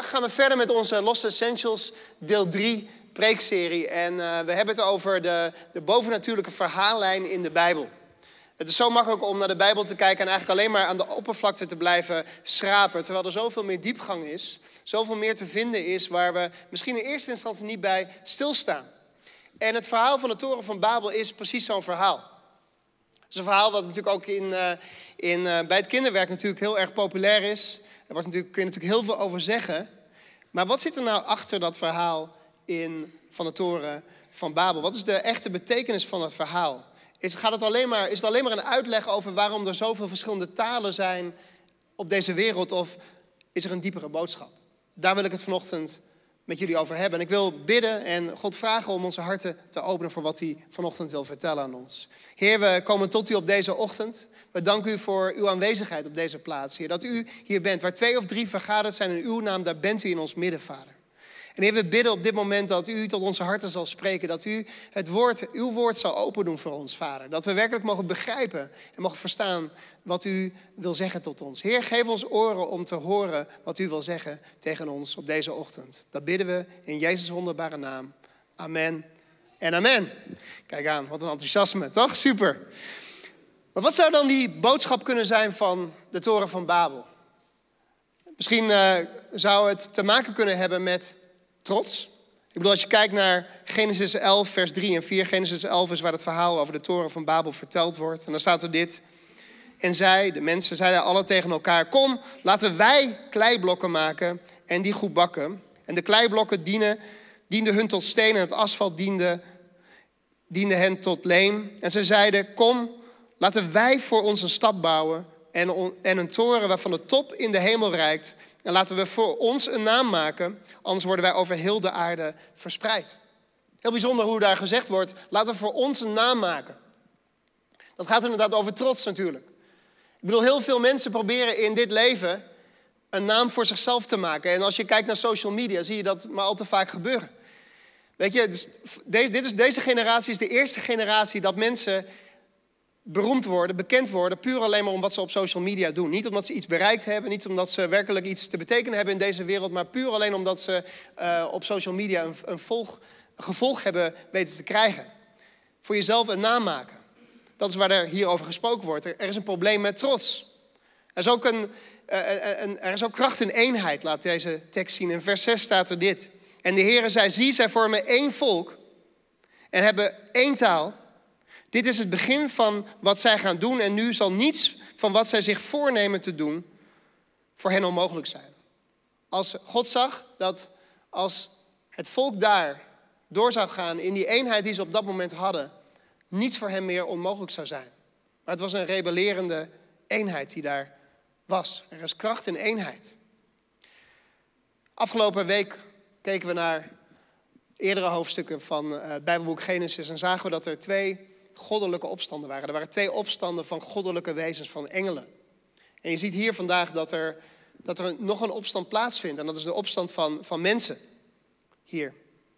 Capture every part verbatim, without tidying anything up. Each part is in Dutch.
Vandaag gaan we verder met onze Lost Essentials deel drie preekserie. En uh, we hebben het over de, de bovennatuurlijke verhaallijn in de Bijbel. Het is zo makkelijk om naar de Bijbel te kijken en eigenlijk alleen maar aan de oppervlakte te blijven schrapen. Terwijl er zoveel meer diepgang is, zoveel meer te vinden is waar we misschien in eerste instantie niet bij stilstaan. En het verhaal van de Toren van Babel is precies zo'n verhaal. Het is een verhaal wat natuurlijk ook in, uh, in, uh, bij het kinderwerk natuurlijk heel erg populair is. Er wordt natuurlijk, kun je natuurlijk heel veel over zeggen. Maar wat zit er nou achter dat verhaal in, van de Toren van Babel? Wat is de echte betekenis van dat verhaal? Is, gaat het alleen maar, is het alleen maar een uitleg over waarom er zoveel verschillende talen zijn op deze wereld? Of is er een diepere boodschap? Daar wil ik het vanochtend met jullie over hebben. En ik wil bidden en God vragen om onze harten te openen voor wat hij vanochtend wil vertellen aan ons. Heer, we komen tot u op deze ochtend. We danken u voor uw aanwezigheid op deze plaats, Heer. Dat u hier bent. Waar twee of drie vergaderd zijn in uw naam, daar bent u in ons midden, Vader. En Heer, we bidden op dit moment dat u tot onze harten zal spreken. Dat u het woord, uw woord zal open doen voor ons, Vader. Dat we werkelijk mogen begrijpen en mogen verstaan wat u wil zeggen tot ons. Heer, geef ons oren om te horen wat u wil zeggen tegen ons op deze ochtend. Dat bidden we in Jezus' wonderbare naam. Amen en amen. Kijk aan, wat een enthousiasme, toch? Super. Maar wat zou dan die boodschap kunnen zijn van de Toren van Babel? Misschien uh, zou het te maken kunnen hebben met trots. Ik bedoel, als je kijkt naar Genesis elf, vers drie en vier. Genesis elf is waar het verhaal over de Toren van Babel verteld wordt. En dan staat er dit. En zij, de mensen, zeiden alle tegen elkaar: kom, laten wij kleiblokken maken en die goed bakken. En de kleiblokken dienen, dienden hun tot steen en het asfalt diende, diende hen tot leem. En ze zeiden: kom, laten wij voor ons een stad bouwen en, on, en een toren waarvan de top in de hemel reikt. En laten we voor ons een naam maken, anders worden wij over heel de aarde verspreid. Heel bijzonder hoe daar gezegd wordt: laten we voor ons een naam maken. Dat gaat inderdaad over trots natuurlijk. Ik bedoel, heel veel mensen proberen in dit leven een naam voor zichzelf te maken. En als je kijkt naar social media, zie je dat maar al te vaak gebeuren. Weet je, dus deze, dit is, deze generatie is de eerste generatie dat mensen beroemd worden, bekend worden, puur alleen maar om wat ze op social media doen. Niet omdat ze iets bereikt hebben, niet omdat ze werkelijk iets te betekenen hebben in deze wereld, maar puur alleen omdat ze uh, op social media een, een, volg, een gevolg hebben weten te krijgen. Voor jezelf een naam maken. Dat is waar er hierover gesproken wordt. Er, er is een probleem met trots. Er is ook, een, uh, een, er is ook kracht in eenheid, laat deze tekst zien. In vers zes staat er dit. En de Heere zei: zie, zij vormen één volk en hebben één taal. Dit is het begin van wat zij gaan doen en nu zal niets van wat zij zich voornemen te doen voor hen onmogelijk zijn. Als God zag dat als het volk daar door zou gaan in die eenheid die ze op dat moment hadden, niets voor hen meer onmogelijk zou zijn. Maar het was een rebellerende eenheid die daar was. Er is kracht in eenheid. Afgelopen week keken we naar eerdere hoofdstukken van het uh, Bijbelboek Genesis en zagen we dat er twee goddelijke opstanden waren. Er waren twee opstanden van goddelijke wezens, van engelen. En je ziet hier vandaag dat er, dat er nog een opstand plaatsvindt. En dat is de opstand van, van mensen. Hier.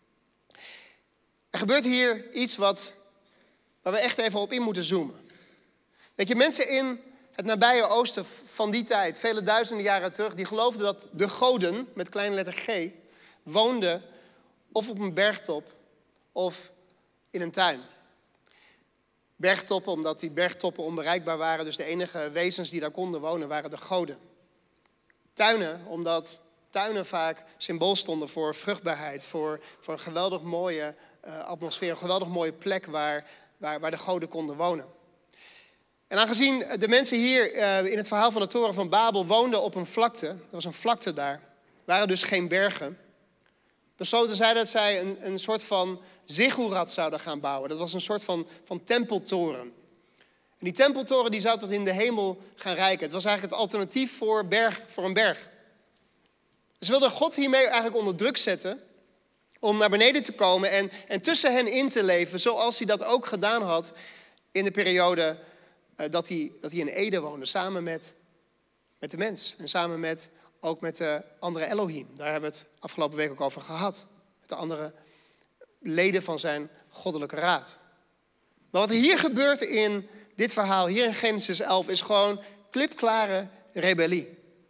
Er gebeurt hier iets wat, waar we echt even op in moeten zoomen. Weet je, mensen in het nabije oosten van die tijd, vele duizenden jaren terug, die geloofden dat de goden, met kleine letter G, woonden of op een bergtop of in een tuin. Bergtoppen, omdat die bergtoppen onbereikbaar waren. Dus de enige wezens die daar konden wonen waren de goden. Tuinen, omdat tuinen vaak symbool stonden voor vruchtbaarheid. Voor, voor een geweldig mooie uh, atmosfeer, een geweldig mooie plek waar, waar, waar de goden konden wonen. En aangezien de mensen hier uh, in het verhaal van de Toren van Babel woonden op een vlakte. Er was een vlakte daar. Er waren dus geen bergen. Besloten zij dat zij een, een soort van ziggurat zouden gaan bouwen. Dat was een soort van, van tempeltoren. En die tempeltoren die zou tot in de hemel gaan reiken. Het was eigenlijk het alternatief voor, berg, voor een berg. Ze wilden God hiermee eigenlijk onder druk zetten om naar beneden te komen en, en tussen hen in te leven, zoals hij dat ook gedaan had in de periode uh, dat, hij, dat hij in Eden woonde, samen met, met de mens. En samen met, ook met de andere Elohim. Daar hebben we het afgelopen week ook over gehad. Met de andere leden van zijn goddelijke raad. Maar wat er hier gebeurt in dit verhaal, hier in Genesis elf, is gewoon klipklare rebellie.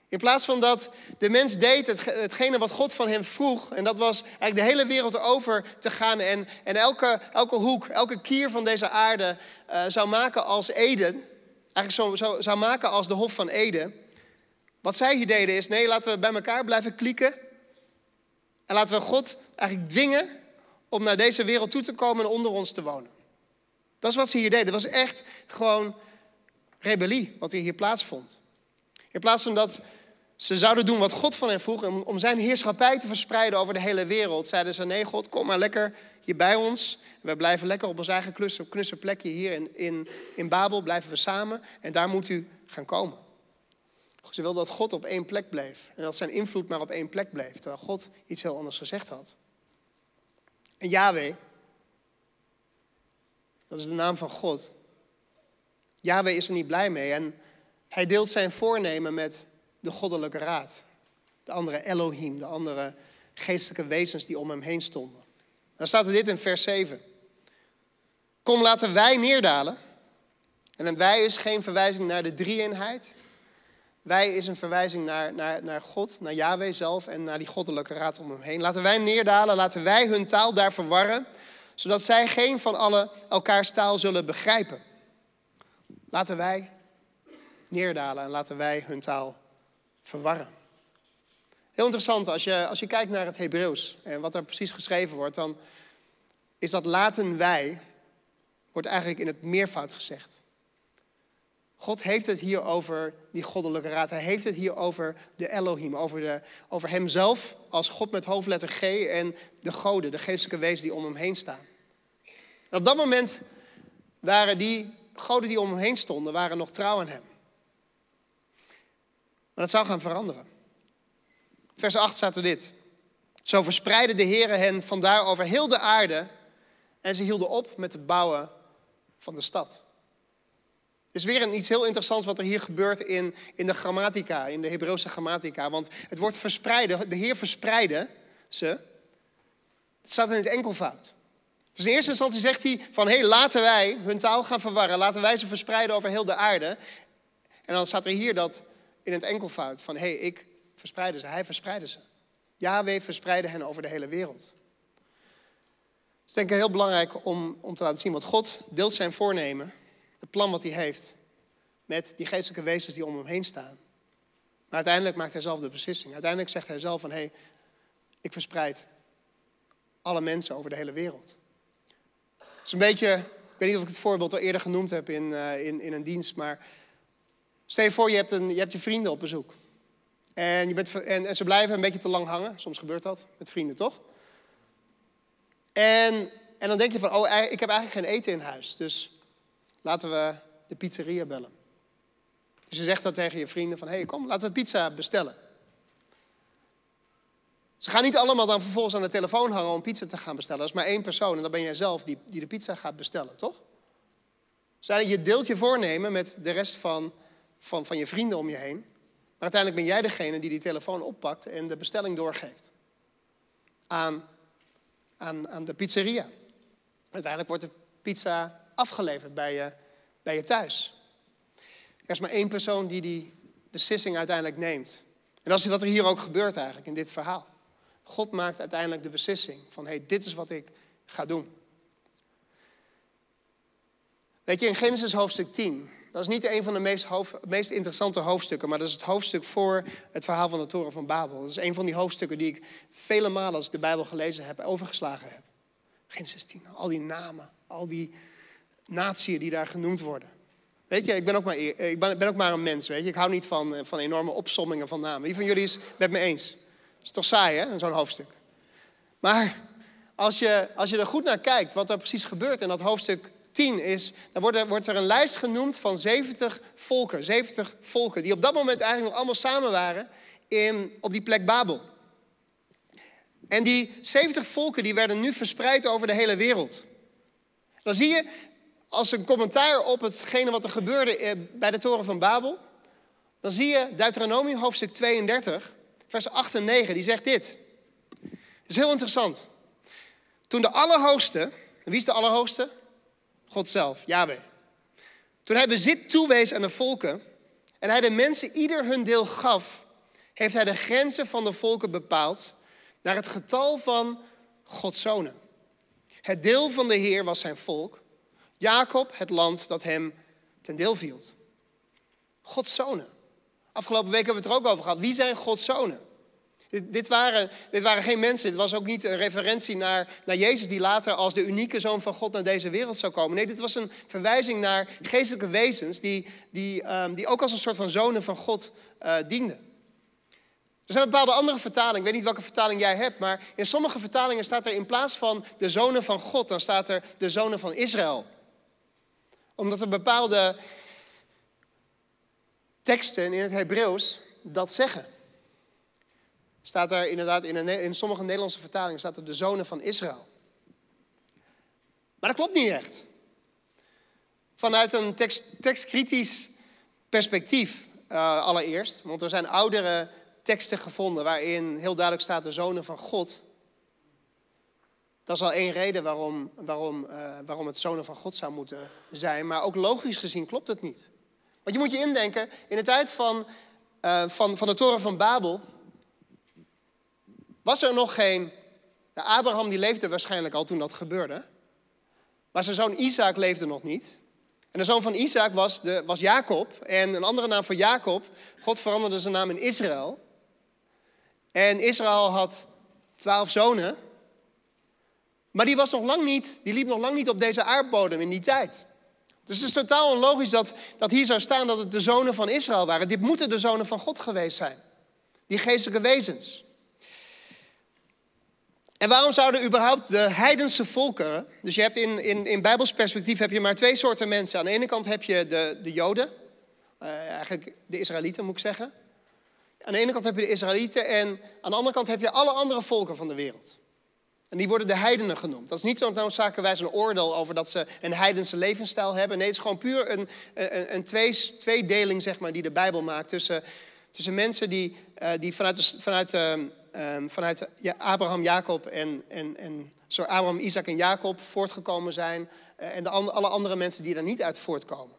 In plaats van dat de mens deed het, hetgene wat God van hem vroeg. En dat was eigenlijk de hele wereld over te gaan. En, en elke, elke hoek, elke kier van deze aarde uh, zou maken als Eden. Eigenlijk zo, zo, zou maken als de Hof van Eden. Wat zij hier deden is, nee, laten we bij elkaar blijven klieken. En laten we God eigenlijk dwingen om naar deze wereld toe te komen en onder ons te wonen. Dat is wat ze hier deden. Dat was echt gewoon rebellie wat hier plaatsvond. In plaats van dat ze zouden doen wat God van hen vroeg, om, om zijn heerschappij te verspreiden over de hele wereld, zeiden ze, nee God, kom maar lekker hier bij ons. We blijven lekker op ons eigen knusse, knusse plekje hier in, in, in Babel, blijven we samen en daar moet u gaan komen. Ze wilden dat God op één plek bleef en dat zijn invloed maar op één plek bleef, terwijl God iets heel anders gezegd had. En Yahweh, dat is de naam van God. Yahweh is er niet blij mee en hij deelt zijn voornemen met de goddelijke raad. De andere Elohim, de andere geestelijke wezens die om hem heen stonden. Dan staat er dit in vers zeven. Kom, laten wij neerdalen. En wij is geen verwijzing naar de drie-eenheid. Wij is een verwijzing naar, naar, naar God, naar Yahweh zelf en naar die goddelijke raad om hem heen. Laten wij neerdalen, laten wij hun taal daar verwarren, zodat zij geen van allen elkaars taal zullen begrijpen. Laten wij neerdalen en laten wij hun taal verwarren. Heel interessant, als je, als je kijkt naar het Hebreeuws en wat er precies geschreven wordt, dan is dat laten wij, wordt eigenlijk in het meervoud gezegd. God heeft het hier over die goddelijke raad. Hij heeft het hier over de Elohim, over, de, over hemzelf als God met hoofdletter G en de goden, de geestelijke wezens die om hem heen staan. En op dat moment waren die goden die om hem heen stonden, waren nog trouw aan hem. Maar dat zou gaan veranderen. Vers acht staat er dit. Zo verspreidde de Heere hen vandaar over heel de aarde en ze hielden op met het bouwen van de stad. Het is weer een, iets heel interessants wat er hier gebeurt in, in de grammatica, in de Hebreeuwse grammatica. Want het woord verspreiden, de Heer verspreidde ze, het staat in het enkelvoud. Dus in eerste instantie zegt hij van, hé, hey, laten wij hun taal gaan verwarren, laten wij ze verspreiden over heel de aarde. En dan staat er hier dat in het enkelvoud van, hé, hey, ik verspreidde ze, hij verspreidde ze. Yahweh verspreidde hen over de hele wereld. Het is denk ik heel belangrijk om, om te laten zien, want God deelt zijn voornemen, het plan wat hij heeft, met die geestelijke wezens die om hem heen staan. Maar uiteindelijk maakt hij zelf de beslissing. Uiteindelijk zegt hij zelf van, hé, hey, ik verspreid alle mensen over de hele wereld. Het is een beetje, ik weet niet of ik het voorbeeld al eerder genoemd heb in, uh, in, in een dienst, maar stel je voor, je hebt, een, je hebt je vrienden op bezoek. En, je bent, en, en ze blijven een beetje te lang hangen. Soms gebeurt dat met vrienden, toch? En, en dan denk je van, oh, ik heb eigenlijk geen eten in huis. Dus laten we de pizzeria bellen. Dus je zegt dan tegen je vrienden van, hé, hey, kom, laten we pizza bestellen. Ze gaan niet allemaal dan vervolgens aan de telefoon hangen om pizza te gaan bestellen. Dat is maar één persoon en dan ben jij zelf die, die de pizza gaat bestellen, toch? Dus je deelt je voornemen met de rest van, van, van je vrienden om je heen. Maar uiteindelijk ben jij degene die die telefoon oppakt en de bestelling doorgeeft. Aan, aan, aan de pizzeria. Uiteindelijk wordt de pizza afgeleverd bij je, bij je thuis. Er is maar één persoon die die beslissing uiteindelijk neemt. En dat is wat er hier ook gebeurt eigenlijk in dit verhaal. God maakt uiteindelijk de beslissing van, hé, hey, dit is wat ik ga doen. Weet je, in Genesis hoofdstuk tien, dat is niet een van de meest, hoofd, meest interessante hoofdstukken, maar dat is het hoofdstuk voor het verhaal van de Toren van Babel. Dat is een van die hoofdstukken die ik vele malen als ik de Bijbel gelezen heb, overgeslagen heb. Genesis tien, al die namen, al die natieën die daar genoemd worden. Weet je, ik ben ook maar, ik ben, ben ook maar een mens, weet je. Ik hou niet van, van enorme opsommingen van namen. Wie van jullie is het met me eens? Dat is toch saai, hè, zo'n hoofdstuk. Maar als je, als je er goed naar kijkt, wat er precies gebeurt in dat hoofdstuk tien is, dan wordt er, wordt er een lijst genoemd van zeventig volken. zeventig volken die op dat moment eigenlijk nog allemaal samen waren in, op die plek Babel. En die zeventig volken die werden nu verspreid over de hele wereld. Dan zie je, als een commentaar op hetgene wat er gebeurde bij de Toren van Babel, dan zie je Deuteronomium hoofdstuk tweeëndertig, vers acht en negen, die zegt dit. Het is heel interessant. Toen de Allerhoogste, en wie is de Allerhoogste? God zelf, Yahweh. Toen hij bezit toewees aan de volken en hij de mensen ieder hun deel gaf, heeft hij de grenzen van de volken bepaald naar het getal van Gods zonen. Het deel van de Heer was zijn volk, Jacob het land dat hem ten deel viel. Gods zonen. Afgelopen week hebben we het er ook over gehad. Wie zijn Gods zonen? Dit, dit, waren, dit waren geen mensen. Dit was ook niet een referentie naar, naar Jezus die later als de unieke zoon van God naar deze wereld zou komen. Nee, dit was een verwijzing naar geestelijke wezens die, die, um, die ook als een soort van zonen van God uh, dienden. Er zijn bepaalde andere vertalingen. Ik weet niet welke vertaling jij hebt, maar in sommige vertalingen staat er in plaats van de zonen van God, dan staat er de zonen van Israël. Omdat er bepaalde teksten in het Hebreeuws dat zeggen. Staat er inderdaad in, een, in sommige Nederlandse vertalingen staat er de zonen van Israël. Maar dat klopt niet echt. Vanuit een tekst, tekstkritisch perspectief uh, allereerst. Want er zijn oudere teksten gevonden waarin heel duidelijk staat de zonen van God. Dat is al één reden waarom, waarom, uh, waarom het zonen van God zou moeten zijn. Maar ook logisch gezien klopt het niet. Want je moet je indenken, in de tijd van, uh, van, van de toren van Babel was er nog geen... Ja, Abraham die leefde waarschijnlijk al toen dat gebeurde. Maar zijn zoon Isaac leefde nog niet. En de zoon van Isaac was, de, was Jacob. En een andere naam voor Jacob, God veranderde zijn naam in Israël. En Israël had twaalf zonen. Maar die, was nog lang niet, die liep nog lang niet op deze aardbodem in die tijd. Dus het is totaal onlogisch dat, dat hier zou staan dat het de zonen van Israël waren. Dit moeten de zonen van God geweest zijn. Die geestelijke wezens. En waarom zouden überhaupt de heidense volkeren... Dus je hebt in, in, in Bijbels perspectief heb je maar twee soorten mensen. Aan de ene kant heb je de, de Joden. Uh, eigenlijk de Israëlieten moet ik zeggen. Aan de ene kant heb je de Israëlieten. En aan de andere kant heb je alle andere volken van de wereld. En die worden de heidenen genoemd. Dat is niet zo noodzakelijkerwijs een oordeel over dat ze een heidense levensstijl hebben. Nee, het is gewoon puur een, een, een twee, tweedeling zeg maar, die de Bijbel maakt. Tussen, tussen mensen die, uh, die vanuit... vanuit uh, Um, vanuit ja, Abraham, Jacob en, en, en sorry, Abraham, Isaac en Jacob voortgekomen zijn. Uh, en de an, alle andere mensen die daar niet uit voortkomen.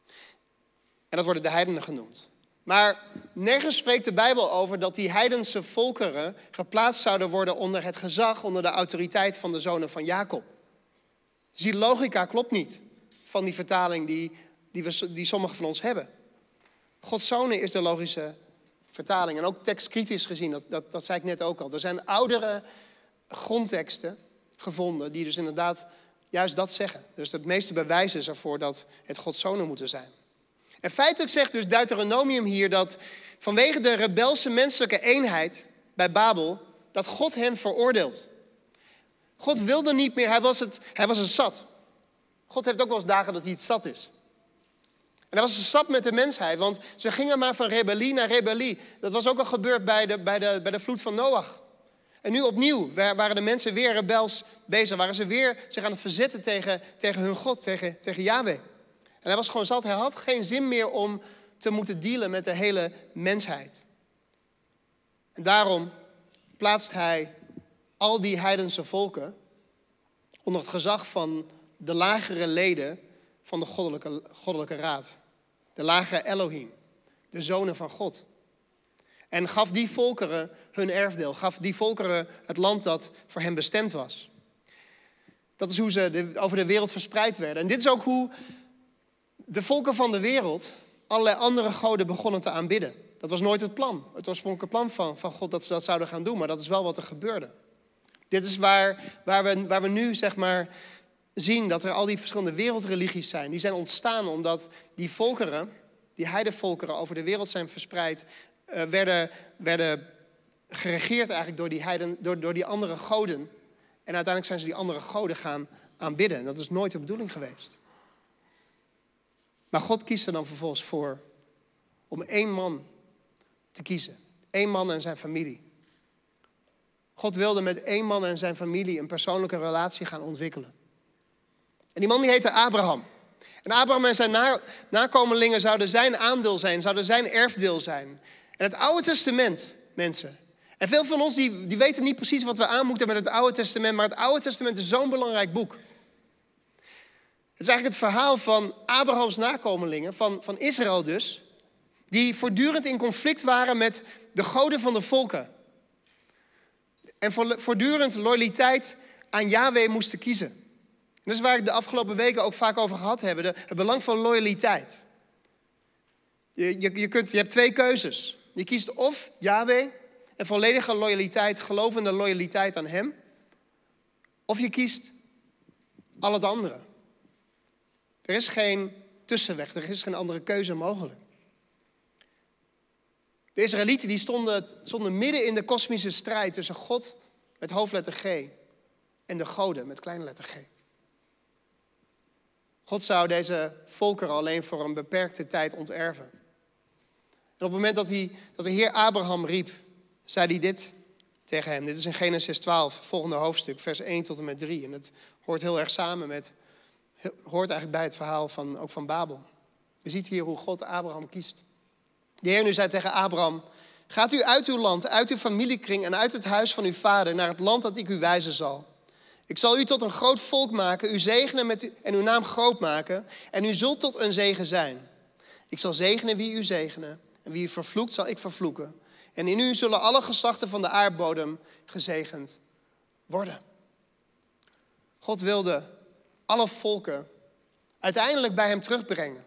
En dat worden de heidenen genoemd. Maar nergens spreekt de Bijbel over dat die heidense volkeren geplaatst zouden worden onder het gezag, onder de autoriteit van de zonen van Jacob. Dus die logica klopt niet van die vertaling die, die, we, die sommigen van ons hebben. Gods zonen is de logische vertaling. En ook tekstkritisch gezien, dat, dat, dat zei ik net ook al. Er zijn oudere grondteksten gevonden die dus inderdaad juist dat zeggen. Dus het meeste bewijs is ervoor dat het Gods zonen moeten zijn. En feitelijk zegt dus Deuteronomium hier dat vanwege de rebelse menselijke eenheid bij Babel, dat God hen veroordeelt. God wilde niet meer, hij was het, hij was het zat. God heeft ook wel eens dagen dat hij het zat is. En dat was een stap met de mensheid, want ze gingen maar van rebellie naar rebellie. Dat was ook al gebeurd bij de, bij de, bij de vloed van Noach. En nu opnieuw waren de mensen weer rebels bezig. Waren ze weer zich aan het verzetten tegen, tegen hun God, tegen, tegen Yahweh. En hij was gewoon zat, hij had geen zin meer om te moeten dealen met de hele mensheid. En daarom plaatst hij al die heidense volken onder het gezag van de lagere leden van de goddelijke, goddelijke raad. De lagere Elohim, de zonen van God. En gaf die volkeren hun erfdeel, gaf die volkeren het land dat voor hen bestemd was. Dat is hoe ze de, over de wereld verspreid werden. En dit is ook hoe de volken van de wereld allerlei andere goden begonnen te aanbidden. Dat was nooit het plan, het oorspronkelijke plan van, van God dat ze dat zouden gaan doen, maar dat is wel wat er gebeurde. Dit is waar, waar, we, waar we nu zeg maar zien dat er al die verschillende wereldreligies zijn. Die zijn ontstaan omdat die volkeren, die heidenvolkeren over de wereld zijn verspreid, uh, werden, werden geregeerd eigenlijk door die, heiden, door, door die andere goden. En uiteindelijk zijn ze die andere goden gaan aanbidden. En dat is nooit de bedoeling geweest. Maar God kiest er dan vervolgens voor om één man te kiezen. Één man en zijn familie. God wilde met één man en zijn familie een persoonlijke relatie gaan ontwikkelen. En die man die heette Abraham. En Abraham en zijn na- nakomelingen zouden zijn aandeel zijn, zouden zijn erfdeel zijn. En het Oude Testament, mensen. En veel van ons die, die weten niet precies wat we aan moeten met het Oude Testament, maar het Oude Testament is zo'n belangrijk boek. Het is eigenlijk het verhaal van Abrahams nakomelingen, van, van Israël dus, Die voortdurend in conflict waren met de goden van de volken. En voortdurend loyaliteit aan Yahweh moesten kiezen. En dat is waar ik de afgelopen weken ook vaak over gehad heb. De, het belang van loyaliteit. Je, je, je, kunt, je hebt twee keuzes. Je kiest of Yahweh en volledige loyaliteit, gelovende loyaliteit aan hem. Of je kiest al het andere. Er is geen tussenweg, er is geen andere keuze mogelijk. De Israëlieten die stonden, stonden midden in de kosmische strijd tussen God met hoofdletter G en de goden met kleine letter G. God zou deze volkeren alleen voor een beperkte tijd onterven. En op het moment dat, hij, dat de Heer Abraham riep, zei hij dit tegen hem. Dit is in Genesis twaalf, volgende hoofdstuk, vers één tot en met drie. En het hoort heel erg samen met, hoort eigenlijk bij het verhaal van, ook van Babel. Je ziet hier hoe God Abraham kiest. De Heer nu zei tegen Abraham, gaat u uit uw land, uit uw familiekring en uit het huis van uw vader naar het land dat ik u wijzen zal. Ik zal u tot een groot volk maken, u zegenen met u, en uw naam groot maken en u zult tot een zegen zijn. Ik zal zegenen wie u zegenen en wie u vervloekt zal ik vervloeken. En in u zullen alle geslachten van de aardbodem gezegend worden. God wilde alle volken uiteindelijk bij hem terugbrengen.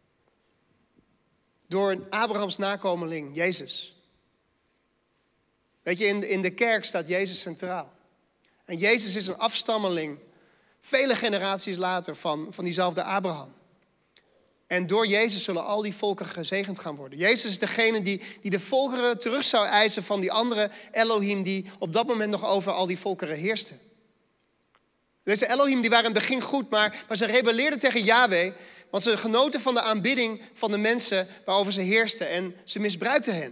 Door Abrahams nakomeling, Jezus. Weet je, in de, in de kerk staat Jezus centraal. En Jezus is een afstammeling, vele generaties later, van, van diezelfde Abraham. En door Jezus zullen al die volken gezegend gaan worden. Jezus is degene die, die de volkeren terug zou eisen van die andere Elohim die op dat moment nog over al die volkeren heerste. Deze Elohim die waren in het begin goed, maar, maar ze rebelleerden tegen Yahweh. Want ze genoten van de aanbidding van de mensen waarover ze heersten. En ze misbruikten hen.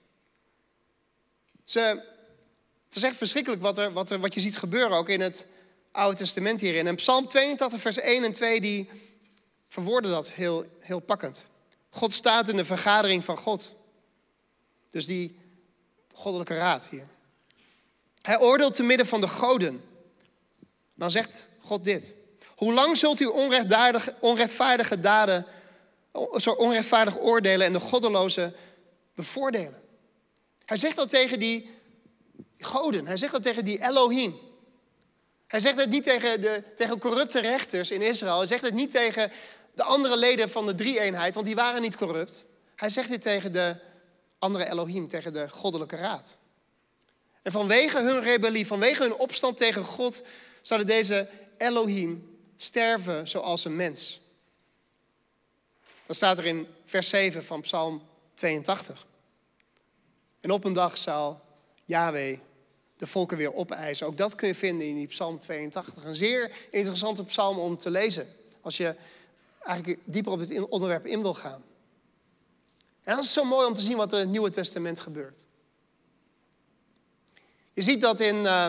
Ze, het is echt verschrikkelijk wat, er, wat, er, wat je ziet gebeuren ook in het Oude Testament hierin. En Psalm tweeëntachtig vers één en twee die verwoorden dat heel, heel pakkend. God staat in de vergadering van God. Dus die goddelijke raad hier. Hij oordeelt te midden van de goden. Dan zegt God dit. Hoe lang zult u onrechtvaardige daden, zo onrechtvaardig oordelen en de goddelozen bevoordelen? Hij zegt dat tegen die goden. Hij zegt dat tegen die Elohim. Hij zegt het niet tegen, de, tegen corrupte rechters in Israël. Hij zegt het niet tegen de andere leden van de drie-eenheid, want die waren niet corrupt. Hij zegt dit tegen de andere Elohim, tegen de goddelijke raad. En vanwege hun rebellie, vanwege hun opstand tegen God, zouden deze Elohim sterven zoals een mens. Dat staat er in vers zeven van Psalm tweeëntachtig. En op een dag zal Yahweh de volken weer opeisen. Ook dat kun je vinden in die Psalm tweeëntachtig. Een zeer interessante psalm om te lezen. Als je eigenlijk dieper op het onderwerp in wil gaan. En dan is het zo mooi om te zien wat in het Nieuwe Testament gebeurt. Je ziet dat in uh,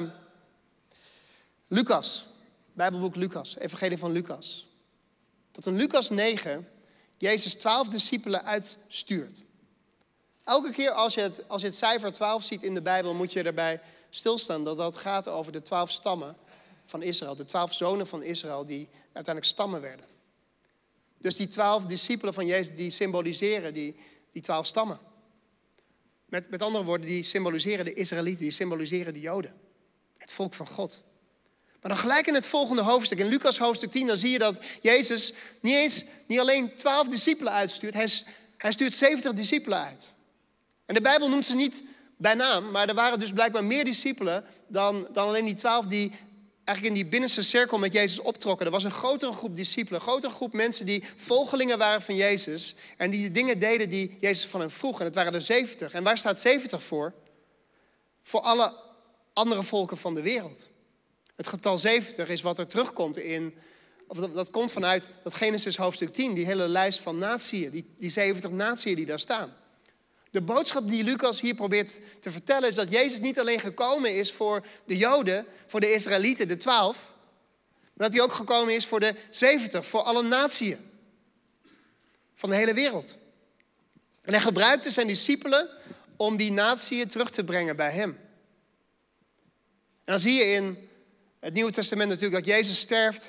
Lucas, Bijbelboek Lucas, Evangelie van Lucas. Dat in Lucas negen Jezus twaalf discipelen uitstuurt. Elke keer als je, het, als je het cijfer twaalf ziet in de Bijbel, moet je erbij stilstaan dat dat gaat over de twaalf stammen van Israël. De twaalf zonen van Israël die uiteindelijk stammen werden. Dus die twaalf discipelen van Jezus die symboliseren die, die twaalf stammen. Met, met andere woorden, die symboliseren de Israëlieten, die symboliseren de Joden. Het volk van God. Maar dan gelijk in het volgende hoofdstuk, in Lucas hoofdstuk tien, dan zie je dat Jezus niet eens, niet alleen twaalf discipelen uitstuurt, hij, hij stuurt zeventig discipelen uit. En de Bijbel noemt ze niet bij naam, maar er waren dus blijkbaar meer discipelen dan, dan alleen die twaalf die eigenlijk in die binnenste cirkel met Jezus optrokken. Er was een grotere groep discipelen, een grotere groep mensen die volgelingen waren van Jezus en die de dingen deden die Jezus van hen vroeg. En het waren er zeventig. En waar staat zeventig voor? Voor alle andere volken van de wereld. Het getal zeventig is wat er terugkomt in, of dat, dat komt vanuit dat Genesis hoofdstuk tien, die hele lijst van natieën, die, die zeventig natieën die daar staan. De boodschap die Lucas hier probeert te vertellen is dat Jezus niet alleen gekomen is voor de Joden, voor de Israëlieten, de twaalf, maar dat hij ook gekomen is voor de zeventig, voor alle natieën van de hele wereld. En hij gebruikte zijn discipelen om die natieën terug te brengen bij hem. En dan zie je in het Nieuwe Testament natuurlijk dat Jezus sterft,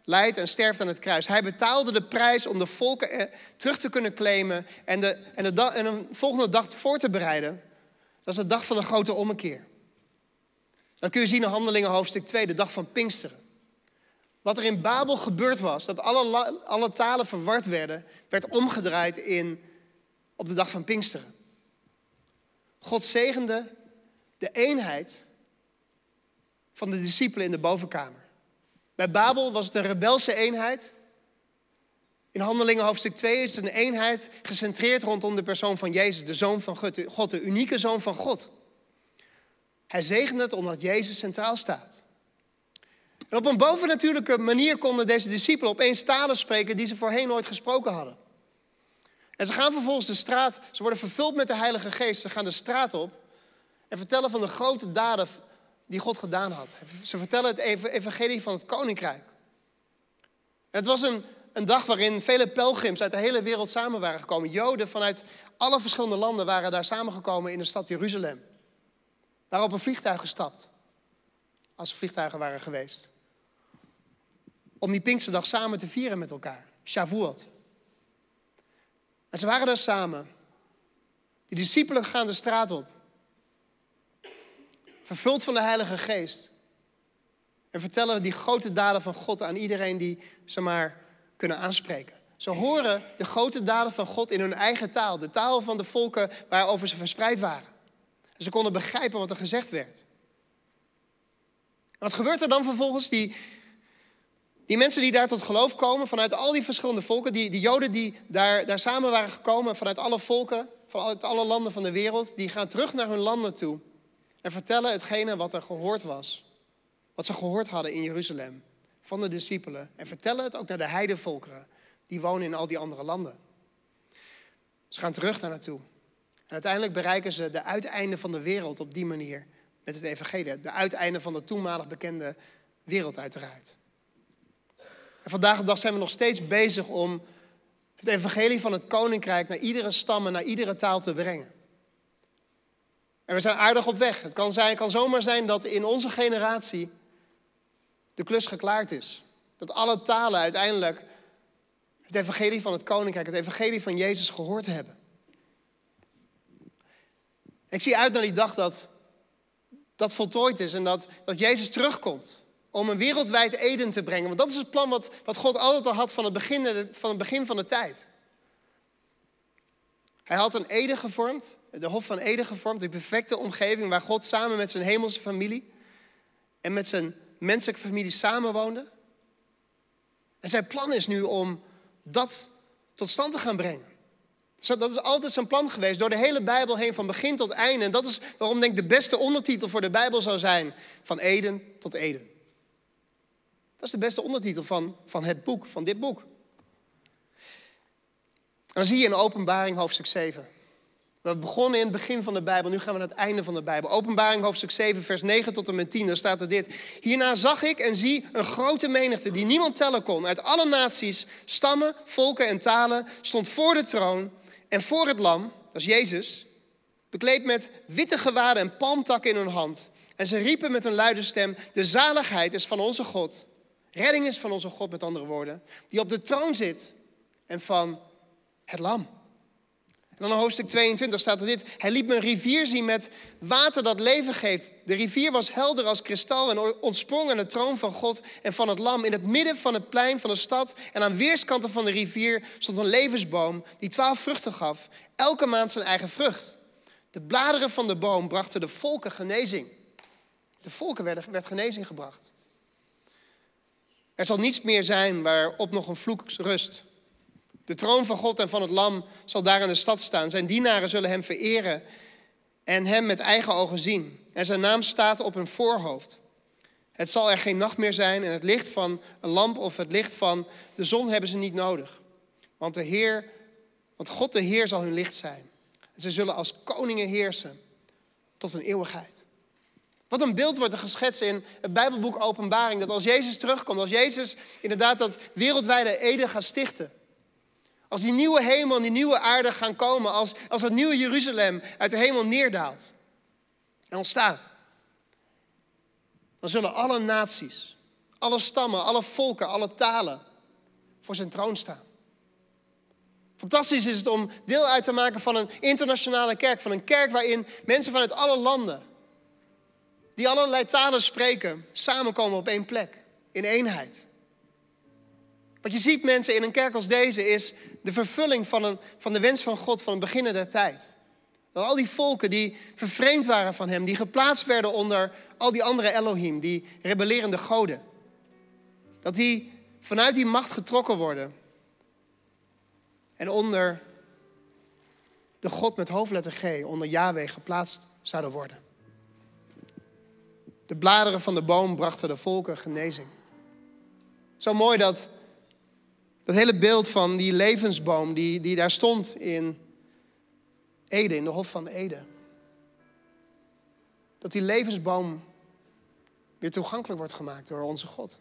lijdt en sterft aan het kruis. Hij betaalde de prijs om de volken terug te kunnen claimen en, de, en, de dag, en een volgende dag voor te bereiden. Dat is de dag van de grote ommekeer. Dat kun je zien in Handelingen hoofdstuk twee, de dag van Pinksteren. Wat er in Babel gebeurd was, dat alle, alle talen verward werden, werd omgedraaid in, op de dag van Pinksteren. God zegende de eenheid van de discipelen in de bovenkamer. Bij Babel was het een rebelse eenheid. In Handelingen hoofdstuk twee is het een eenheid gecentreerd rondom de persoon van Jezus, de Zoon van God, de unieke Zoon van God. Hij zegende het omdat Jezus centraal staat. En op een bovennatuurlijke manier konden deze discipelen opeens talen spreken die ze voorheen nooit gesproken hadden. En ze gaan vervolgens de straat, ze worden vervuld met de Heilige Geest, ze gaan de straat op en vertellen van de grote daden die God gedaan had. Ze vertellen het evangelie van het koninkrijk. En het was een, een dag waarin vele pelgrims uit de hele wereld samen waren gekomen. Joden vanuit alle verschillende landen waren daar samengekomen in de stad Jeruzalem. Waren op een vliegtuig gestapt, als er vliegtuigen waren geweest. Om die Pinksterdag samen te vieren met elkaar. Shavuot. En ze waren daar samen. Die discipelen gaan de straat op. Vervuld van de Heilige Geest. En vertellen die grote daden van God aan iedereen die ze maar kunnen aanspreken. Ze horen de grote daden van God in hun eigen taal. De taal van de volken waarover ze verspreid waren. En ze konden begrijpen wat er gezegd werd. En wat gebeurt er dan vervolgens? Die, die mensen die daar tot geloof komen, vanuit al die verschillende volken, die, die Joden die daar, daar samen waren gekomen, vanuit alle volken, vanuit alle landen van de wereld, die gaan terug naar hun landen toe en vertellen hetgene wat er gehoord was. Wat ze gehoord hadden in Jeruzalem van de discipelen. En vertellen het ook naar de heidevolkeren die wonen in al die andere landen. Ze gaan terug daar naartoe. En uiteindelijk bereiken ze de uiteinden van de wereld op die manier met het evangelie. De uiteinden van de toenmalig bekende wereld uiteraard. En vandaag de dag zijn we nog steeds bezig om het evangelie van het koninkrijk naar iedere stam en naar iedere taal te brengen. En we zijn aardig op weg. Het kan, zijn, het kan zomaar zijn dat in onze generatie de klus geklaard is. Dat alle talen uiteindelijk het evangelie van het koninkrijk, het evangelie van Jezus gehoord hebben. Ik zie uit naar die dag dat dat voltooid is en dat, dat Jezus terugkomt om een wereldwijd Eden te brengen. Want dat is het plan wat, wat God altijd al had van het, begin, van het begin van de tijd. Hij had een Eden gevormd, de Hof van Eden gevormd, de perfecte omgeving waar God samen met zijn hemelse familie en met zijn menselijke familie samenwoonde. En zijn plan is nu om dat tot stand te gaan brengen. Dat is altijd zijn plan geweest, door de hele Bijbel heen, van begin tot einde. En dat is waarom denk ik de beste ondertitel voor de Bijbel zou zijn, van Eden tot Eden. Dat is de beste ondertitel van, van het boek, van dit boek. En dan zie je in Openbaring hoofdstuk zeven. We begonnen in het begin van de Bijbel, nu gaan we naar het einde van de Bijbel. Openbaring hoofdstuk zeven, vers negen tot en met tien, daar staat er dit. Hierna zag ik en zie een grote menigte die niemand tellen kon. Uit alle naties, stammen, volken en talen stond voor de troon en voor het lam, dat is Jezus, bekleed met witte gewaden en palmtakken in hun hand. En ze riepen met een luide stem, de zaligheid is van onze God. Redding is van onze God, met andere woorden, die op de troon zit en van het lam. En dan in hoofdstuk tweeëntwintig staat er dit. Hij liet me een rivier zien met water dat leven geeft. De rivier was helder als kristal en ontsprong aan de troon van God en van het lam. In het midden van het plein van de stad en aan weerskanten van de rivier stond een levensboom die twaalf vruchten gaf. Elke maand zijn eigen vrucht. De bladeren van de boom brachten de volken genezing. De volken werden, werd genezing gebracht. Er zal niets meer zijn waarop nog een vloek rust. De troon van God en van het lam zal daar in de stad staan. Zijn dienaren zullen hem vereren en hem met eigen ogen zien. En zijn naam staat op hun voorhoofd. Het zal er geen nacht meer zijn en het licht van een lamp of het licht van de zon hebben ze niet nodig. Want, de Heer, want God de Heer zal hun licht zijn. En ze zullen als koningen heersen tot een eeuwigheid. Wat een beeld wordt er geschetst in het Bijbelboek Openbaring. Dat als Jezus terugkomt, als Jezus inderdaad dat wereldwijde Eden gaat stichten. Als die nieuwe hemel en die nieuwe aarde gaan komen. Als, als het nieuwe Jeruzalem uit de hemel neerdaalt en ontstaat. Dan zullen alle naties, alle stammen, alle volken, alle talen voor zijn troon staan. Fantastisch is het om deel uit te maken van een internationale kerk. Van een kerk waarin mensen vanuit alle landen, die allerlei talen spreken, samenkomen op één plek. In eenheid. Wat je ziet, mensen, in een kerk als deze is de vervulling van, een, van de wens van God van het beginnen der tijd. Dat al die volken die vervreemd waren van hem, die geplaatst werden onder al die andere Elohim, die rebellerende goden. Dat die vanuit die macht getrokken worden. En onder de God met hoofdletter G, onder Yahweh, geplaatst zouden worden. De bladeren van de boom brachten de volken genezing. Zo mooi dat dat hele beeld van die levensboom die, die daar stond in Ede, in de Hof van Ede. Dat die levensboom weer toegankelijk wordt gemaakt door onze God.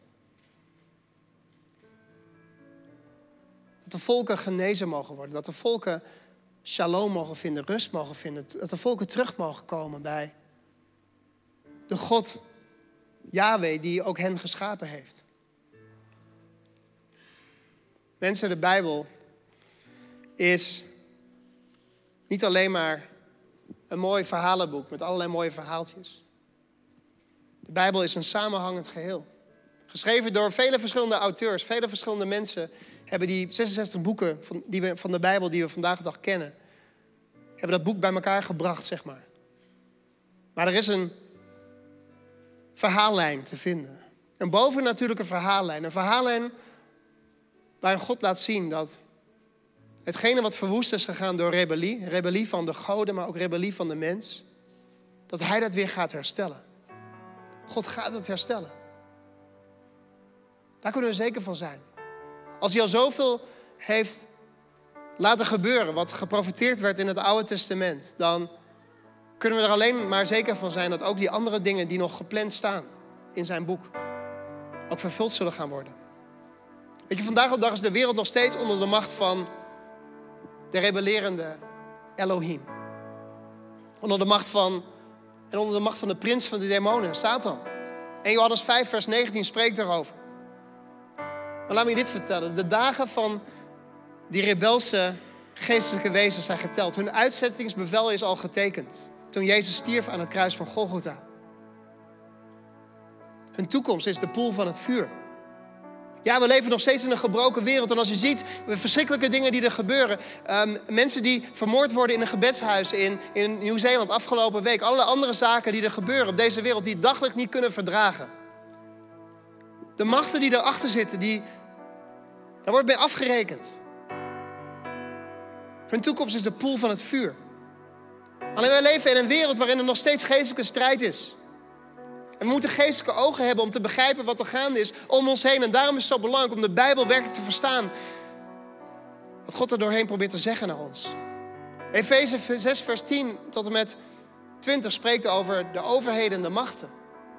Dat de volken genezen mogen worden. Dat de volken shalom mogen vinden, rust mogen vinden. Dat de volken terug mogen komen bij de God, Yahweh, die ook hen geschapen heeft. Mensen, de Bijbel is niet alleen maar een mooi verhalenboek met allerlei mooie verhaaltjes. De Bijbel is een samenhangend geheel. Geschreven door vele verschillende auteurs, vele verschillende mensen hebben die zesenzestig boeken van, die we, van de Bijbel die we vandaag de dag kennen, hebben dat boek bij elkaar gebracht, zeg maar. Maar er is een verhaallijn te vinden. Een bovennatuurlijke verhaallijn. Een verhaallijn waarin God laat zien dat hetgene wat verwoest is gegaan door rebellie, rebellie van de goden, maar ook rebellie van de mens, dat hij dat weer gaat herstellen. God gaat het herstellen. Daar kunnen we zeker van zijn. Als hij al zoveel heeft laten gebeuren, wat geprofeteerd werd in het Oude Testament, dan kunnen we er alleen maar zeker van zijn dat ook die andere dingen die nog gepland staan in zijn boek, ook vervuld zullen gaan worden. Weet je, vandaag op dag is de wereld nog steeds onder de macht van de rebellerende Elohim. Onder de macht van, en onder de macht van de prins van de demonen, Satan. En Johannes vijf vers negentien spreekt daarover. Maar laat me je dit vertellen. De dagen van die rebelse geestelijke wezens zijn geteld. Hun uitzettingsbevel is al getekend. Toen Jezus stierf aan het kruis van Golgotha. Hun toekomst is de poel van het vuur. Ja, we leven nog steeds in een gebroken wereld. En als je ziet de verschrikkelijke dingen die er gebeuren. Um, mensen die vermoord worden in een gebedshuis in, in Nieuw-Zeeland afgelopen week. Allerlei andere zaken die er gebeuren op deze wereld die het daglicht niet kunnen verdragen. De machten die erachter zitten, die, daar wordt mee afgerekend. Hun toekomst is de poel van het vuur. Alleen wij leven in een wereld waarin er nog steeds geestelijke strijd is. En we moeten geestelijke ogen hebben om te begrijpen wat er gaande is om ons heen. En daarom is het zo belangrijk om de Bijbel werkelijk te verstaan. Wat God er doorheen probeert te zeggen naar ons. Efeze zes vers tien tot en met twintig spreekt over de overheden en de machten.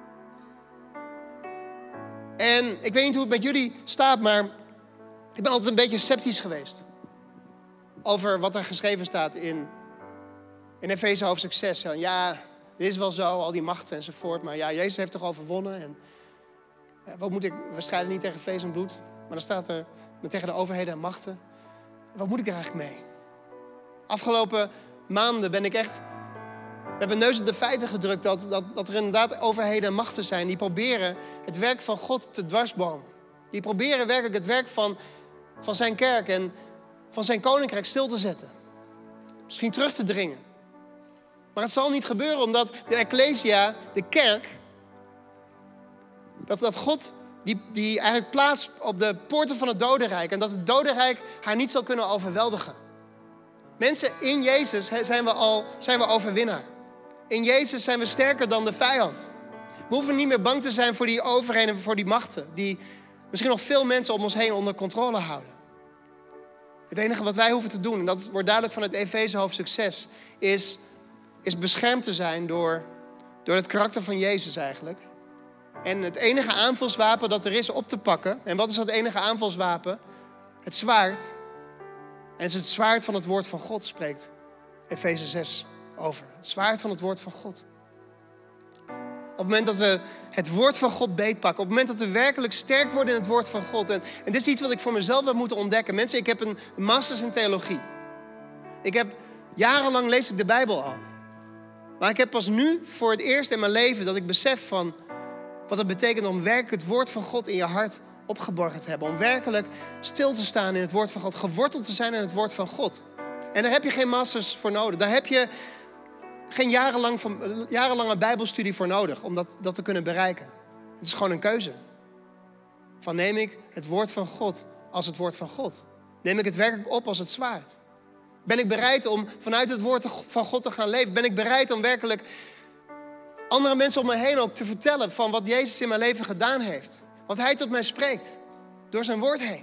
En ik weet niet hoe het met jullie staat, maar ik ben altijd een beetje sceptisch geweest. Over wat er geschreven staat in, in Efeze hoofdstuk zes. Ja, dit is wel zo, al die machten enzovoort. Maar ja, Jezus heeft toch overwonnen. En ja, wat moet ik, we strijden niet tegen vlees en bloed. Maar dan staat er tegen de overheden en machten. Wat moet ik er eigenlijk mee? Afgelopen maanden ben ik echt met mijn neus op de feiten gedrukt. Dat, dat, dat er inderdaad overheden en machten zijn die proberen het werk van God te dwarsbomen. Die proberen werkelijk het werk van, van zijn kerk en van zijn koninkrijk stil te zetten. Misschien terug te dringen. Maar het zal niet gebeuren omdat de Ecclesia, de kerk, dat, dat God die, die eigenlijk plaatst op de poorten van het dodenrijk. En dat het dodenrijk haar niet zal kunnen overweldigen. Mensen, in Jezus zijn we al zijn we overwinnaar. In Jezus zijn we sterker dan de vijand. We hoeven niet meer bang te zijn voor die overheden en voor die machten. Die misschien nog veel mensen om ons heen onder controle houden. Het enige wat wij hoeven te doen, en dat wordt duidelijk van het Efeze hoofdstuk zes, is, is beschermd te zijn door, door het karakter van Jezus eigenlijk. En het enige aanvalswapen dat er is op te pakken. En wat is dat enige aanvalswapen? Het zwaard. En het is het zwaard van het woord van God, spreekt Efeze zes over. Het zwaard van het woord van God. Op het moment dat we het woord van God beetpakken. Op het moment dat we werkelijk sterk worden in het woord van God. En, en dit is iets wat ik voor mezelf heb moeten ontdekken. Mensen, ik heb een masters in theologie. Ik heb jarenlang lees ik de Bijbel al. Maar ik heb pas nu voor het eerst in mijn leven dat ik besef van wat het betekent om werkelijk het woord van God in je hart opgeborgen te hebben. Om werkelijk stil te staan in het woord van God. Geworteld te zijn in het woord van God. En daar heb je geen masters voor nodig. Daar heb je geen jarenlang van, jarenlange bijbelstudie voor nodig om dat, dat te kunnen bereiken. Het is gewoon een keuze. Van neem ik het woord van God als het woord van God? Neem ik het werkelijk op als het zwaard? Ben ik bereid om vanuit het woord van God te gaan leven? Ben ik bereid om werkelijk andere mensen om me heen ook te vertellen van wat Jezus in mijn leven gedaan heeft? Wat hij tot mij spreekt. Door zijn woord heen.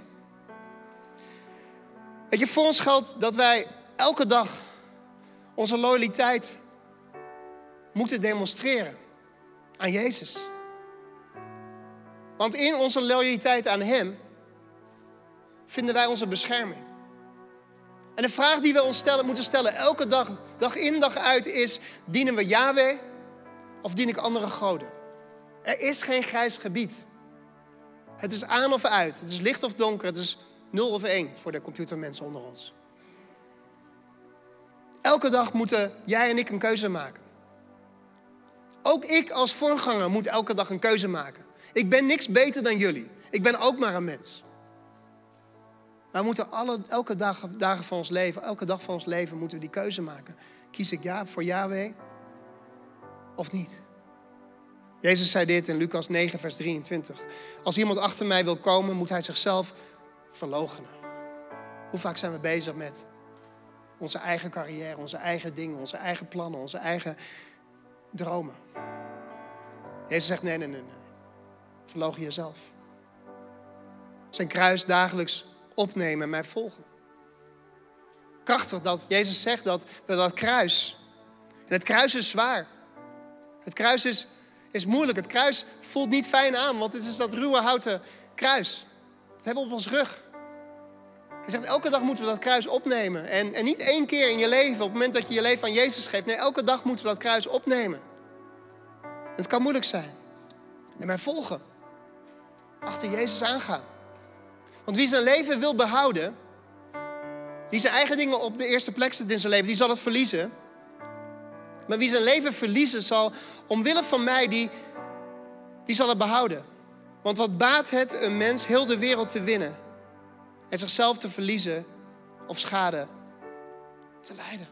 Weet je, voor ons geldt dat wij elke dag onze loyaliteit moeten demonstreren aan Jezus. Want in onze loyaliteit aan hem vinden wij onze bescherming. En de vraag die we ons stellen, moeten stellen elke dag, dag in dag uit is: dienen we Yahweh of dien ik andere goden? Er is geen grijs gebied. Het is aan of uit. Het is licht of donker. Het is nul of één voor de computermensen onder ons. Elke dag moeten jij en ik een keuze maken. Ook ik als voorganger moet elke dag een keuze maken. Ik ben niks beter dan jullie. Ik ben ook maar een mens. Maar we moeten alle, elke dag, dagen van ons leven, elke dag van ons leven moeten we die keuze maken. Kies ik ja voor Yahweh of niet? Jezus zei dit in Lucas negen, vers drieëntwintig. Als iemand achter mij wil komen, moet hij zichzelf verloochenen. Hoe vaak zijn we bezig met onze eigen carrière, onze eigen dingen, onze eigen plannen, onze eigen dromen? Jezus zegt nee, nee, nee, nee. Verloochen jezelf. Zijn kruis dagelijks opnemen en mij volgen. Krachtig dat Jezus zegt dat we dat kruis... En het kruis is zwaar. Het kruis is, is moeilijk. Het kruis voelt niet fijn aan, want het is dat ruwe houten kruis. Dat hebben we op ons rug. Hij zegt, elke dag moeten we dat kruis opnemen. En, en niet één keer in je leven, op het moment dat je je leven aan Jezus geeft. Nee, elke dag moeten we dat kruis opnemen. Het kan moeilijk zijn. En mij volgen. Achter Jezus aangaan. Want wie zijn leven wil behouden, die zijn eigen dingen op de eerste plek zet in zijn leven, die zal het verliezen. Maar wie zijn leven verliezen zal, omwille van mij, die, die zal het behouden. Want wat baat het een mens heel de wereld te winnen en zichzelf te verliezen of schade te lijden?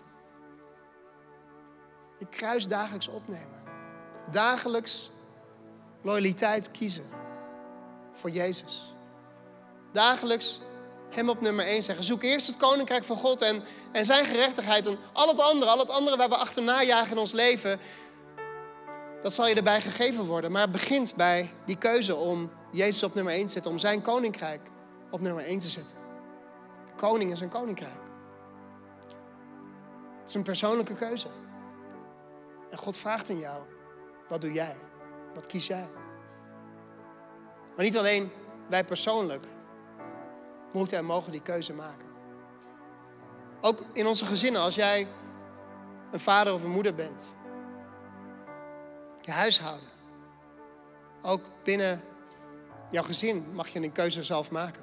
Je kruis dagelijks opnemen. Dagelijks loyaliteit kiezen voor Jezus. Dagelijks hem op nummer één zeggen. Zoek eerst het koninkrijk van God en, en zijn gerechtigheid. En al het andere, al het andere waar we achterna jagen in ons leven, dat zal je erbij gegeven worden. Maar het begint bij die keuze om Jezus op nummer één te zetten. Om zijn koninkrijk op nummer één te zetten. De koning is een koninkrijk. Het is een persoonlijke keuze. En God vraagt in jou, wat doe jij? Wat kies jij? Maar niet alleen wij persoonlijk moeten en mogen die keuze maken. Ook in onze gezinnen, als jij een vader of een moeder bent. Je huishouden. Ook binnen jouw gezin mag je een keuze zelf maken.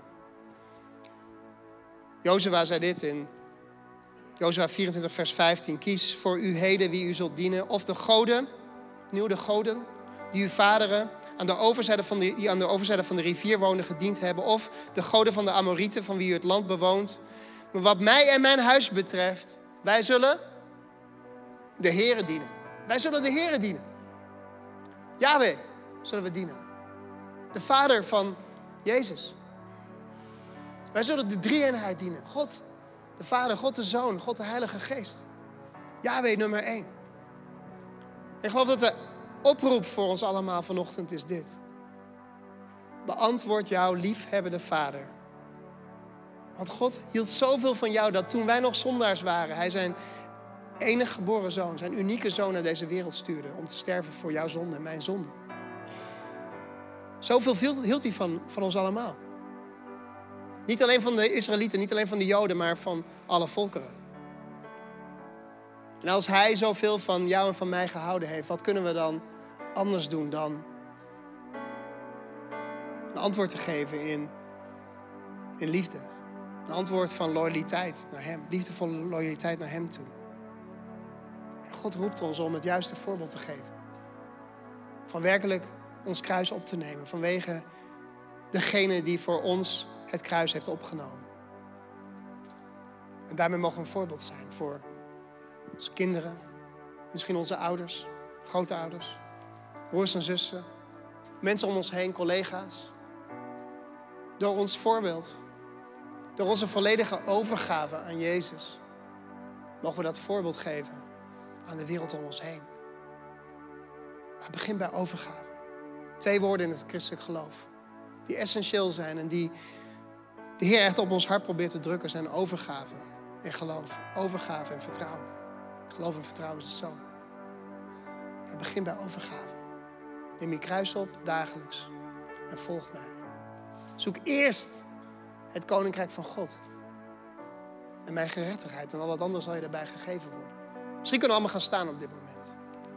Jozua zei dit in Jozua vierentwintig vers vijftien. Kies voor u heden wie u zult dienen. Of de goden, opnieuw de goden, die uw vaderen aan de overzijde van de, die aan de overzijde van de rivier woonden gediend hebben. Of de goden van de Amorieten, van wie u het land bewoont. Maar wat mij en mijn huis betreft, wij zullen de Heere dienen. Wij zullen de Heere dienen. Yahweh zullen we dienen. De Vader van Jezus. Wij zullen de drie-eenheid dienen. God de Vader, God de Zoon, God de Heilige Geest. Yahweh nummer één. Ik geloof dat de oproep voor ons allemaal vanochtend is dit. Beantwoord jouw liefhebbende Vader. Want God hield zoveel van jou dat toen wij nog zondaars waren, hij zijn enige geboren zoon, zijn unieke zoon naar deze wereld stuurde om te sterven voor jouw zonde en mijn zonde. Zoveel hield hij van, van ons allemaal. Niet alleen van de Israëlieten, niet alleen van de Joden, maar van alle volkeren. En als hij zoveel van jou en van mij gehouden heeft, wat kunnen we dan anders doen dan een antwoord te geven in, in liefde. Een antwoord van loyaliteit naar hem. Liefdevolle loyaliteit naar hem toe. En God roept ons om het juiste voorbeeld te geven. Van werkelijk ons kruis op te nemen. Vanwege degene die voor ons het kruis heeft opgenomen. En daarmee mogen we een voorbeeld zijn voor onze kinderen. Misschien onze ouders, grootouders, broers en zussen. Mensen om ons heen, collega's. Door ons voorbeeld. Door onze volledige overgave aan Jezus. Mogen we dat voorbeeld geven aan de wereld om ons heen. Maar het begint bij overgave. Twee woorden in het christelijk geloof. Die essentieel zijn en die de Heer echt op ons hart probeert te drukken. Zijn overgave en geloof. Overgave en vertrouwen. Geloof en vertrouwen is hetzelfde. Het begint bij overgave. Neem je kruis op dagelijks en volg mij. Zoek eerst het koninkrijk van God. En mijn gerechtigheid. En al het andere zal je daarbij gegeven worden. Misschien kunnen we allemaal gaan staan op dit moment.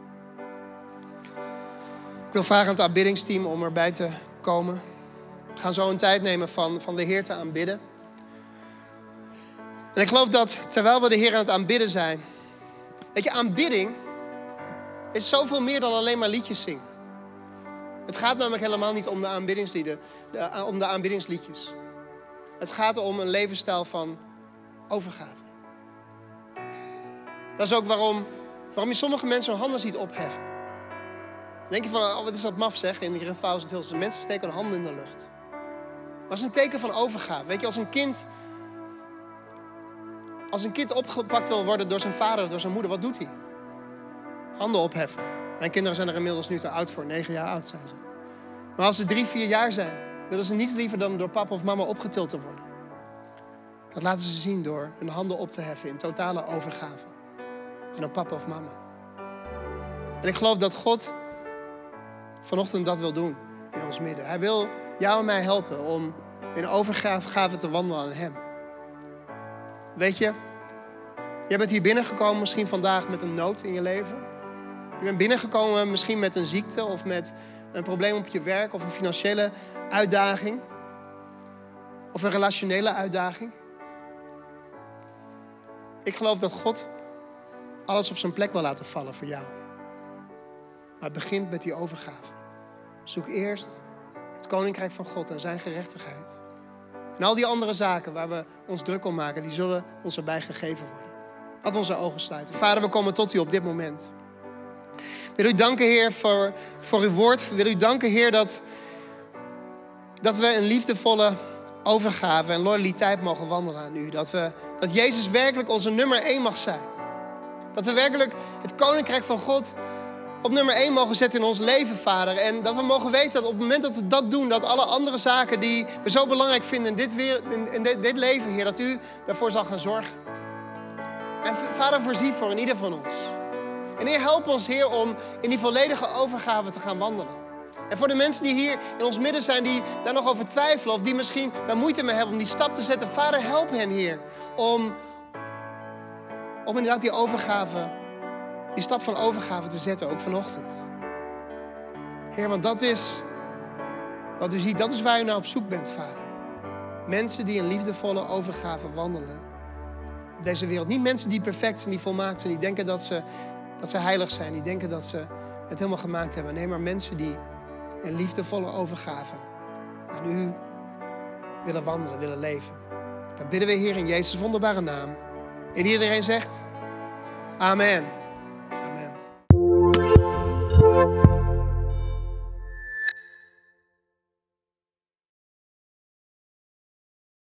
Ik wil vragen aan het aanbiddingsteam om erbij te komen. We gaan zo een tijd nemen van, van de Heer te aanbidden. En ik geloof dat terwijl we de Heer aan het aanbidden zijn. Weet je, aanbidding is zoveel meer dan alleen maar liedjes zingen. Het gaat namelijk helemaal niet om de aanbiddingslieden, de, om de aanbiddingsliedjes. Het gaat om een levensstijl van overgave. Dat is ook waarom, waarom je sommige mensen hun handen ziet opheffen. Dan denk je van, oh, wat is dat maf zeg, in die Thousand Hills. De mensen steken hun handen in de lucht. Maar dat is een teken van overgave. Weet je, als een kind, als een kind opgepakt wil worden door zijn vader of door zijn moeder, wat doet hij? Handen opheffen. Mijn kinderen zijn er inmiddels nu te oud voor, negen jaar oud zijn ze. Maar als ze drie, vier jaar zijn, willen ze niets liever dan door papa of mama opgetild te worden. Dat laten ze zien door hun handen op te heffen in totale overgave. En op papa of mama. En ik geloof dat God vanochtend dat wil doen in ons midden. Hij wil jou en mij helpen om in overgave te wandelen aan hem. Weet je, jij bent hier binnengekomen misschien vandaag met een nood in je leven. Je bent binnengekomen misschien met een ziekte of met een probleem op je werk of een financiële uitdaging. Of een relationele uitdaging. Ik geloof dat God alles op zijn plek wil laten vallen voor jou. Maar het begint met die overgave. Zoek eerst het koninkrijk van God en zijn gerechtigheid. En al die andere zaken waar we ons druk om maken, die zullen ons erbij gegeven worden. Laten we onze ogen sluiten. Vader, we komen tot u op dit moment. Wil u danken, Heer, voor, voor uw woord. Wil u danken, Heer, dat, dat we een liefdevolle overgave en loyaliteit mogen wandelen aan u. Dat, we, dat Jezus werkelijk onze nummer één mag zijn. Dat we werkelijk het koninkrijk van God op nummer één mogen zetten in ons leven, Vader. En dat we mogen weten dat op het moment dat we dat doen, dat alle andere zaken die we zo belangrijk vinden in dit, weer, in, in dit, dit leven, Heer, dat u daarvoor zal gaan zorgen. En Vader, voorzie voor in ieder van ons. En Heer, help ons, Heer, om in die volledige overgave te gaan wandelen. En voor de mensen die hier in ons midden zijn, die daar nog over twijfelen of die misschien daar moeite mee hebben om die stap te zetten. Vader, help hen, Heer, om, om inderdaad die overgave, die stap van overgave te zetten, ook vanochtend. Heer, want dat is wat u ziet, dat is waar u naar op zoek bent, Vader. Mensen die in liefdevolle overgave wandelen op deze wereld. Niet mensen die perfect zijn, die volmaakt zijn, die denken dat ze, dat ze heilig zijn, die denken dat ze het helemaal gemaakt hebben. Nee, maar mensen die in liefdevolle overgave aan u willen wandelen, willen leven. Dat bidden we, Heer, in Jezus' wonderbare naam. En iedereen zegt, amen.